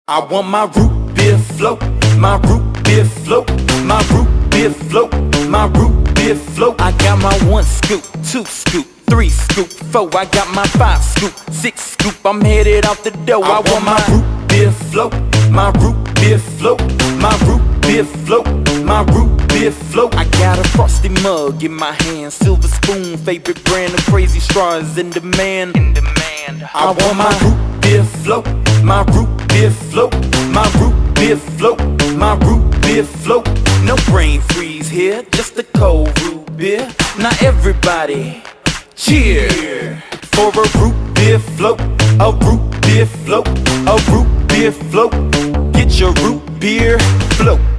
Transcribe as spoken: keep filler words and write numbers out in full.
I want my root beer float, my root beer float, my root beer float, my root beer float. I got my one scoop, two scoop, three scoop, four. I got my five scoop, six scoop. I'm headed out the door. I, I want my root beer float, my root beer float, my root beer float, my root beer float. I got a frosty mug in my hand, silver spoon, favorite brand of crazy straws in demand. In demand. I, I want my root beer float, my root beer float, my root beer float, my root beer float. No brain freeze here, just a cold root beer. Now everybody cheer for a root beer float, a root beer float, a root beer float. Get your root beer float.